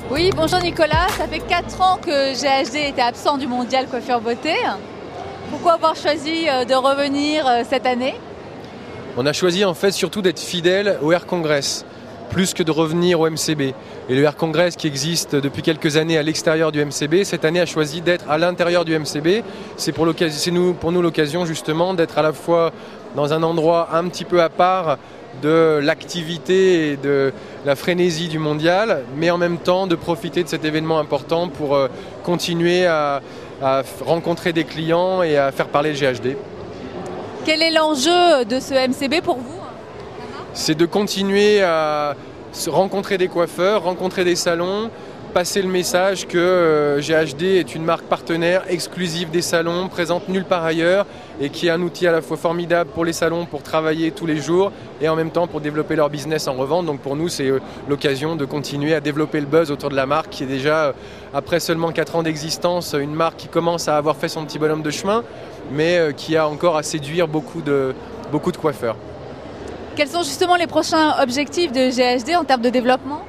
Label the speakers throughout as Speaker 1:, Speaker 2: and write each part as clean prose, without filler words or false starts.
Speaker 1: Oui, bonjour Nicolas, ça fait 4 ans que GHD était absent du mondial coiffure beauté. Pourquoi avoir choisi de revenir cette année?
Speaker 2: On a choisi en fait surtout d'être fidèle au Hair Congress, plus que de revenir au MCB. Et le Hair Congress qui existe depuis quelques années à l'extérieur du MCB, cette année a choisi d'être à l'intérieur du MCB. C'est pour nous l'occasion justement d'être à la fois dans un endroit un petit peu à part de l'activité et de la frénésie du mondial, mais en même temps de profiter de cet événement important pour continuer à rencontrer des clients et à faire parler le GHD.
Speaker 1: Quel est l'enjeu de ce MCB pour vous?
Speaker 2: C'est de continuer à rencontrer des coiffeurs, rencontrer des salons, passer le message que GHD est une marque partenaire exclusive des salons, présente nulle part ailleurs et qui est un outil à la fois formidable pour les salons pour travailler tous les jours et en même temps pour développer leur business en revente. Donc pour nous, c'est l'occasion de continuer à développer le buzz autour de la marque qui est déjà, après seulement 4 ans d'existence, une marque qui commence à avoir fait son petit bonhomme de chemin, mais qui a encore à séduire beaucoup de coiffeurs.
Speaker 1: Quels sont justement les prochains objectifs de GHD en termes de développement?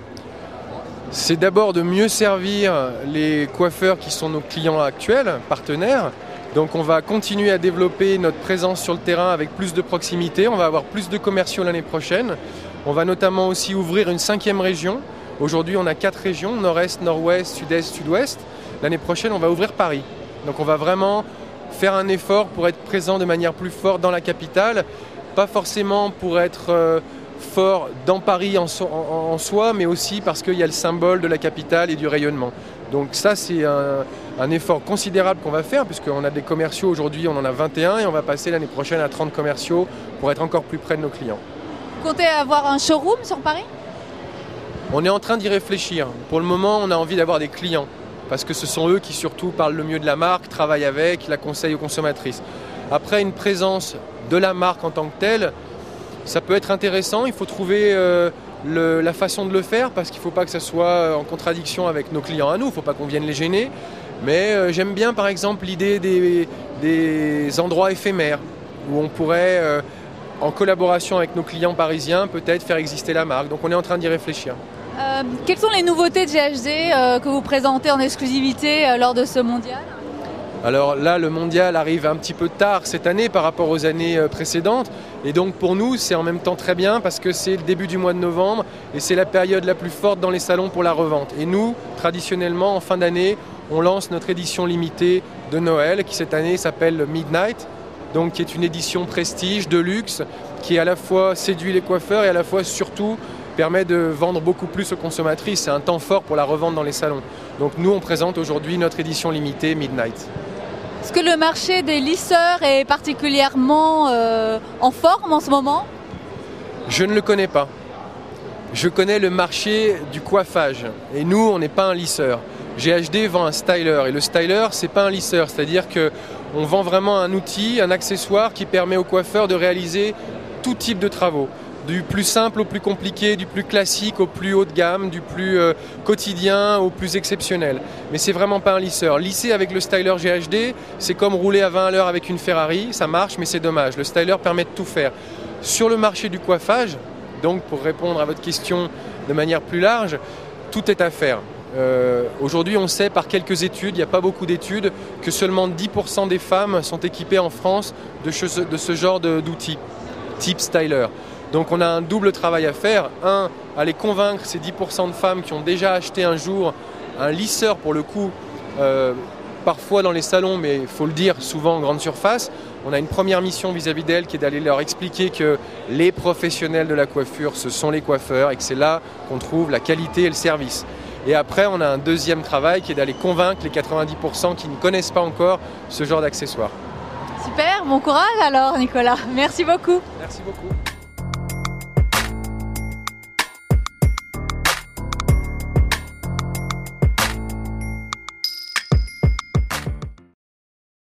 Speaker 2: C'est d'abord de mieux servir les coiffeurs qui sont nos clients actuels, partenaires. Donc on va continuer à développer notre présence sur le terrain avec plus de proximité. On va avoir plus de commerciaux l'année prochaine. On va notamment aussi ouvrir une 5e région. Aujourd'hui on a 4 régions, nord-est, nord-ouest, sud-est, sud-ouest. L'année prochaine on va ouvrir Paris. Donc on va vraiment faire un effort pour être présent de manière plus forte dans la capitale. Pas forcément pour être fort dans Paris en soi, mais aussi parce qu'il y a le symbole de la capitale et du rayonnement. Donc ça, c'est un effort considérable qu'on va faire, puisqu'on a des commerciaux aujourd'hui, on en a 21, et on va passer l'année prochaine à 30 commerciaux pour être encore plus près de nos clients.
Speaker 1: Vous comptez avoir un showroom sur Paris?
Speaker 2: On est en train d'y réfléchir. Pour le moment, on a envie d'avoir des clients, parce que ce sont eux qui surtout parlent le mieux de la marque, travaillent avec, la conseillent aux consommatrices. Après, une présence de la marque en tant que telle, ça peut être intéressant, il faut trouver la façon de le faire parce qu'il ne faut pas que ça soit en contradiction avec nos clients à nous, il ne faut pas qu'on vienne les gêner. Mais j'aime bien par exemple l'idée des endroits éphémères où on pourrait, en collaboration avec nos clients parisiens, peut-être faire exister la marque. Donc on est en train d'y réfléchir.
Speaker 1: Quelles sont les nouveautés de GHD que vous présentez en exclusivité lors de ce mondial?
Speaker 2: Alors là, le mondial arrive un petit peu tard cette année par rapport aux années précédentes. Et donc pour nous, c'est en même temps très bien parce que c'est le début du mois de novembre et c'est la période la plus forte dans les salons pour la revente. Et nous, traditionnellement, en fin d'année, on lance notre édition limitée de Noël qui cette année s'appelle Midnight, donc qui est une édition prestige, de luxe, qui à la fois séduit les coiffeurs et à la fois surtout permet de vendre beaucoup plus aux consommatrices. C'est un temps fort pour la revente dans les salons. Donc nous, on présente aujourd'hui notre édition limitée Midnight.
Speaker 1: Est-ce que le marché des lisseurs est particulièrement en forme en ce moment?
Speaker 2: Je ne le connais pas. Je connais le marché du coiffage. Et nous, on n'est pas un lisseur. GHD vend un styler. Et le styler, c'est pas un lisseur. C'est-à-dire qu'on vend vraiment un outil, un accessoire qui permet aux coiffeurs de réaliser tout type de travaux. Du plus simple au plus compliqué, du plus classique au plus haut de gamme, du plus quotidien au plus exceptionnel. Mais c'est vraiment pas un lisseur. Lisser avec le styler GHD, c'est comme rouler à 20 à l'heure avec une Ferrari, ça marche mais c'est dommage. Le styler permet de tout faire. Sur le marché du coiffage, donc pour répondre à votre question de manière plus large, tout est à faire. Aujourd'hui, on sait par quelques études, il n'y a pas beaucoup d'études, que seulement 10% des femmes sont équipées en France de ce genre d'outils, type styler. Donc on a un double travail à faire. Un, aller convaincre ces 10% de femmes qui ont déjà acheté un jour un lisseur pour le coup, parfois dans les salons, mais il faut le dire, souvent en grande surface. On a une première mission vis-à-vis d'elles qui est d'aller leur expliquer que les professionnels de la coiffure, ce sont les coiffeurs et que c'est là qu'on trouve la qualité et le service. Et après, on a un deuxième travail qui est d'aller convaincre les 90% qui ne connaissent pas encore ce genre d'accessoires.
Speaker 1: Super, bon courage alors Nicolas, merci beaucoup.
Speaker 2: Merci beaucoup.